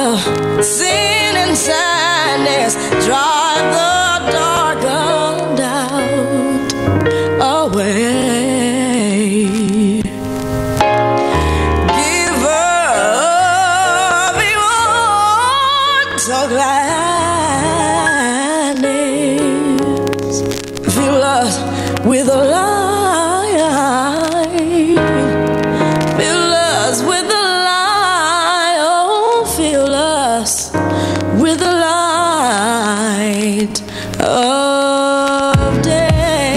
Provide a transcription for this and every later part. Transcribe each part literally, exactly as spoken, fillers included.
sin and sadness, drive the dark doubt away. Give up your gladness, fill us with a light. Fill us with the light, oh, fill us with the light of day.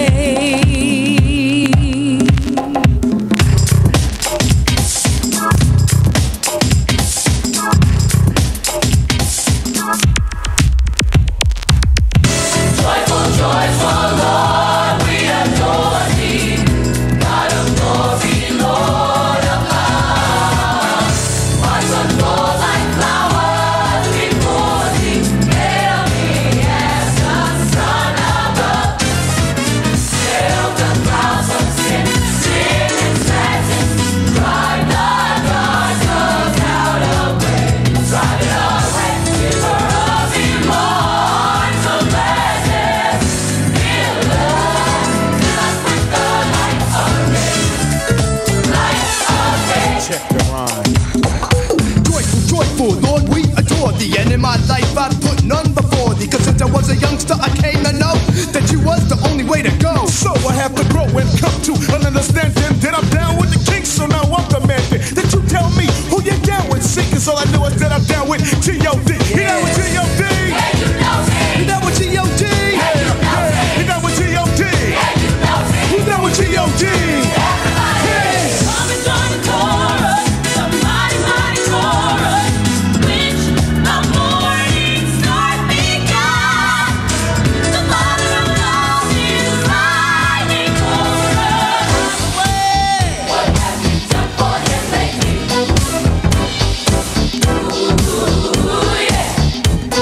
Joyful, joyful Lord, we adore thee, God of glory, Lord of love. Hearts unfold like flowers before thee, hail me as the sun above. Hail the clouds of sin, sin and sadness, drive the dark cloud away, drive it away, giver of immortal gladness, fill us, fill us with the light of day, light of day. Check the rhyme. Joyful, joyful, Lord, we adore thee. And in my life I put none before thee. Cause since I was a youngster I came to know that you was the only way to go. So I have to grow and come to an understanding that I'm down with the king, so now I'm demanding that you tell me who you're down with. Seekers, all I know is that I'm down with G O D. You down with G O D? Yeah, you know me. You down with G O D? Yeah, you know me. You down with G O D? Yeah, you know me. Who's down with G O D? Everybody, come and join the chorus, the mighty, mighty chorus, which the morning star began. The Father of love is riding chorus. What have you done for him lately? Ooh, yeah.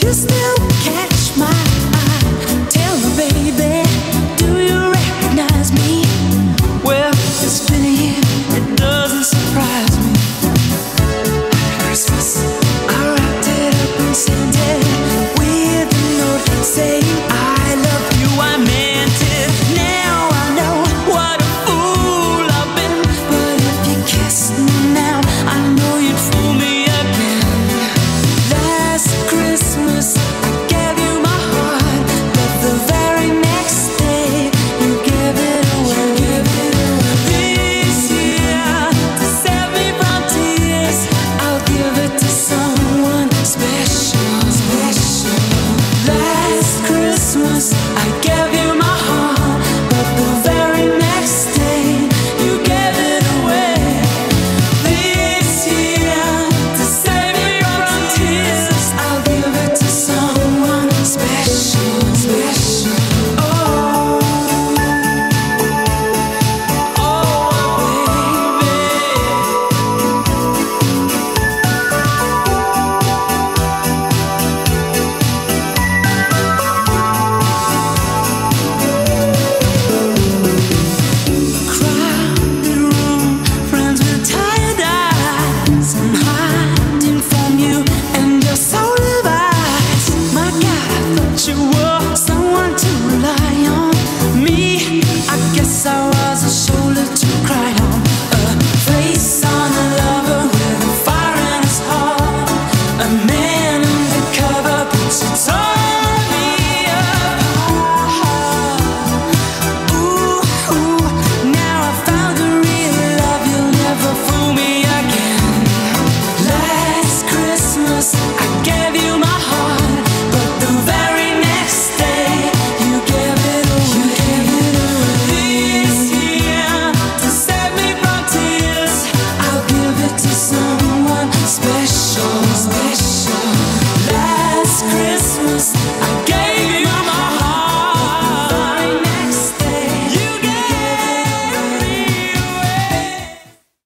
you still